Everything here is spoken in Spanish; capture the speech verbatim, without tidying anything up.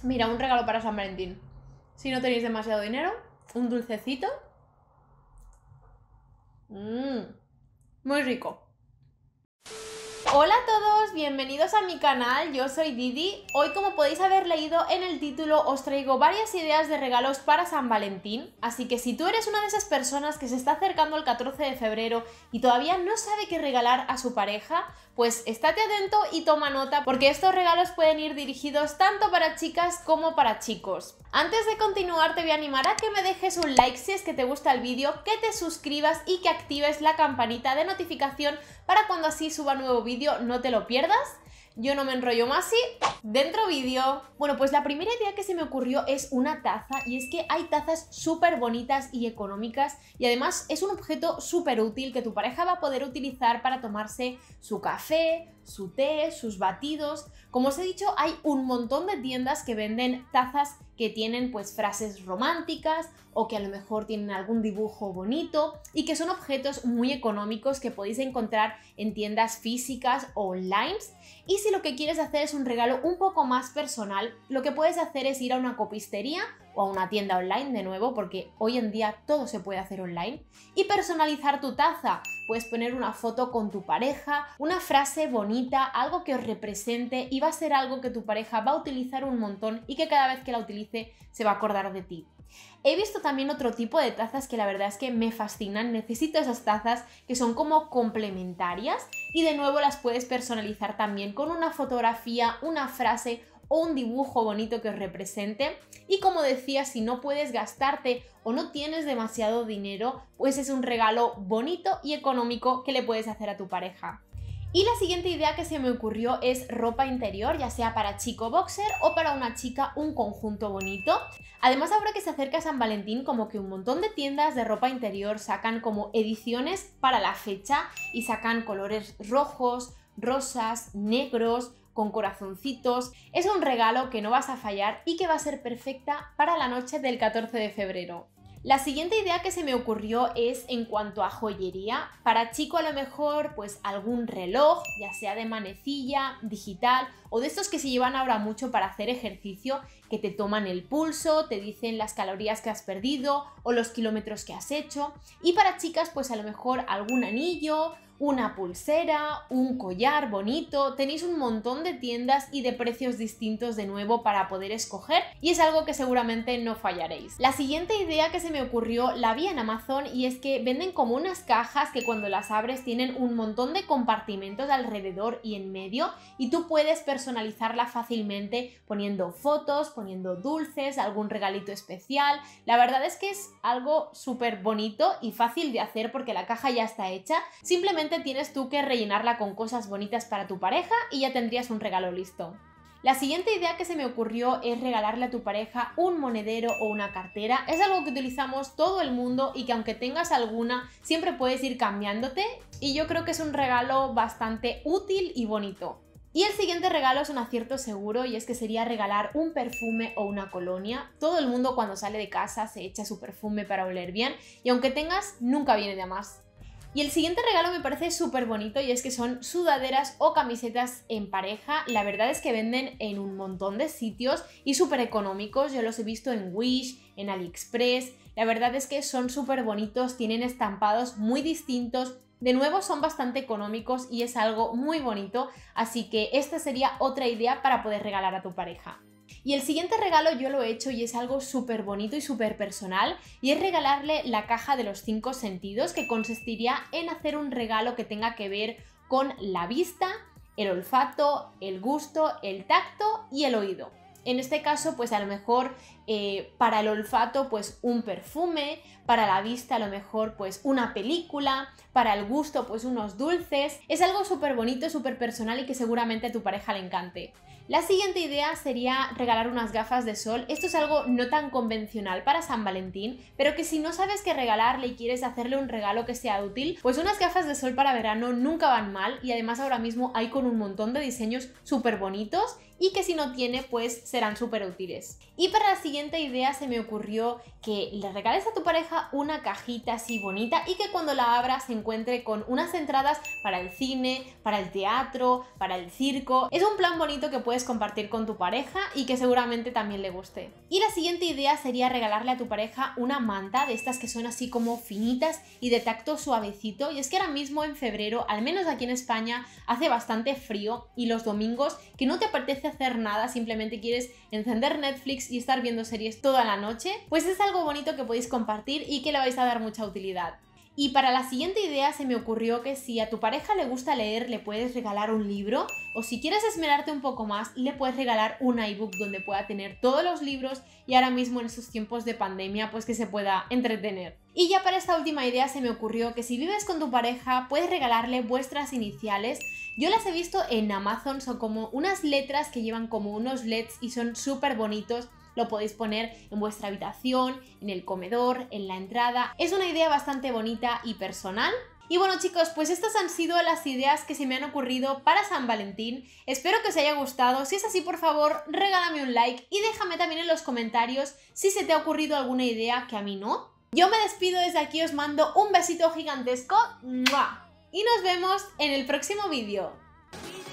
Mira, un regalo para San Valentín. Si no tenéis demasiado dinero, un dulcecito. Mmm, muy rico. Hola a todos, bienvenidos a mi canal, yo soy Didi. Hoy, como podéis haber leído en el título, os traigo varias ideas de regalos para San Valentín. Así que si tú eres una de esas personas que se está acercando el catorce de febrero y todavía no sabe qué regalar a su pareja, pues estate atento y toma nota, porque estos regalos pueden ir dirigidos tanto para chicas como para chicos. Antes de continuar, te voy a animar a que me dejes un like si es que te gusta el vídeo, que te suscribas y que actives la campanita de notificación para cuando así suba nuevo vídeo no te lo pierdas. Yo no me enrollo más y ¡dentro vídeo! Bueno, pues la primera idea que se me ocurrió es una taza, y es que hay tazas súper bonitas y económicas, y además es un objeto súper útil que tu pareja va a poder utilizar para tomarse su café, su té, sus batidos. Como os he dicho, hay un montón de tiendas que venden tazas que tienen pues frases románticas o que a lo mejor tienen algún dibujo bonito y que son objetos muy económicos que podéis encontrar en tiendas físicas o online. Y si lo que quieres hacer es un regalo un poco más personal, lo que puedes hacer es ir a una copistería o a una tienda online, de nuevo, porque hoy en día todo se puede hacer online, y personalizar tu taza. Puedes poner una foto con tu pareja, una frase bonita, algo que os represente, y va a ser algo que tu pareja va a utilizar un montón y que cada vez que la utilice se va a acordar de ti. He visto también otro tipo de tazas que la verdad es que me fascinan. Necesito esas tazas que son como complementarias y de nuevo las puedes personalizar también con una fotografía, una frase o un dibujo bonito que os represente. Y como decía, si no puedes gastarte o no tienes demasiado dinero, pues es un regalo bonito y económico que le puedes hacer a tu pareja. Y la siguiente idea que se me ocurrió es ropa interior, ya sea para chico boxer o para una chica un conjunto bonito. Además, ahora que se acerca San Valentín, como que un montón de tiendas de ropa interior sacan como ediciones para la fecha y sacan colores rojos, rosas, negros, con corazoncitos. Es un regalo que no vas a fallar y que va a ser perfecta para la noche del catorce de febrero. La siguiente idea que se me ocurrió es en cuanto a joyería. Para chico a lo mejor pues algún reloj, ya sea de manecilla, digital o de estos que se llevan ahora mucho para hacer ejercicio, que te toman el pulso, te dicen las calorías que has perdido o los kilómetros que has hecho. Y para chicas pues a lo mejor algún anillo, una pulsera, un collar bonito. Tenéis un montón de tiendas y de precios distintos de nuevo para poder escoger, y es algo que seguramente no fallaréis. La siguiente idea que se me ocurrió la vi en Amazon, y es que venden como unas cajas que cuando las abres tienen un montón de compartimentos alrededor y en medio, y tú puedes personalizarla fácilmente poniendo fotos, poniendo dulces, algún regalito especial. La verdad es que es algo súper bonito y fácil de hacer porque la caja ya está hecha. Simplemente tienes tú que rellenarla con cosas bonitas para tu pareja y ya tendrías un regalo listo. La siguiente idea que se me ocurrió es regalarle a tu pareja un monedero o una cartera. Es algo que utilizamos todo el mundo y que aunque tengas alguna, siempre puedes ir cambiándote, y yo creo que es un regalo bastante útil y bonito. Y el siguiente regalo es un acierto seguro, y es que sería regalar un perfume o una colonia. Todo el mundo cuando sale de casa se echa su perfume para oler bien, y aunque tengas, nunca viene de más. Y el siguiente regalo me parece súper bonito, y es que son sudaderas o camisetas en pareja. La verdad es que venden en un montón de sitios y súper económicos. Yo los he visto en Wish, en AliExpress. La verdad es que son súper bonitos, tienen estampados muy distintos. De nuevo, son bastante económicos y es algo muy bonito, así que esta sería otra idea para poder regalar a tu pareja. Y el siguiente regalo yo lo he hecho y es algo súper bonito y súper personal, y es regalarle la caja de los cinco sentidos, que consistiría en hacer un regalo que tenga que ver con la vista, el olfato, el gusto, el tacto y el oído. En este caso, pues a lo mejor eh, para el olfato pues un perfume, para la vista a lo mejor pues una película, para el gusto pues unos dulces. Es algo súper bonito, súper personal y que seguramente a tu pareja le encante. La siguiente idea sería regalar unas gafas de sol. Esto es algo no tan convencional para San Valentín, pero que si no sabes qué regalarle y quieres hacerle un regalo que sea útil, pues unas gafas de sol para verano nunca van mal, y además ahora mismo hay con un montón de diseños súper bonitos y que si no tiene pues serán súper útiles. Y para la siguiente idea se me ocurrió que le regales a tu pareja una cajita así bonita y que cuando la abras se encuentre con unas entradas para el cine, para el teatro, para el circo. Es un plan bonito que puedes puedes compartir con tu pareja y que seguramente también le guste. Y la siguiente idea sería regalarle a tu pareja una manta de estas que son así como finitas y de tacto suavecito. Y es que ahora mismo en febrero, al menos aquí en España, hace bastante frío y los domingos que no te apetece hacer nada, simplemente quieres encender Netflix y estar viendo series toda la noche, pues es algo bonito que podéis compartir y que le vais a dar mucha utilidad. Y para la siguiente idea se me ocurrió que si a tu pareja le gusta leer, le puedes regalar un libro, o si quieres esmerarte un poco más, le puedes regalar un iBook donde pueda tener todos los libros y ahora mismo en estos tiempos de pandemia pues que se pueda entretener. Y ya para esta última idea se me ocurrió que si vives con tu pareja puedes regalarle vuestras iniciales. Yo las he visto en Amazon, son como unas letras que llevan como unos L E Ds y son súper bonitos. Lo podéis poner en vuestra habitación, en el comedor, en la entrada. Es una idea bastante bonita y personal. Y bueno chicos, pues estas han sido las ideas que se me han ocurrido para San Valentín. Espero que os haya gustado. Si es así, por favor, regálame un like y déjame también en los comentarios si se te ha ocurrido alguna idea que a mí no. Yo me despido desde aquí, os mando un besito gigantesco. ¡Mua! Y nos vemos en el próximo vídeo.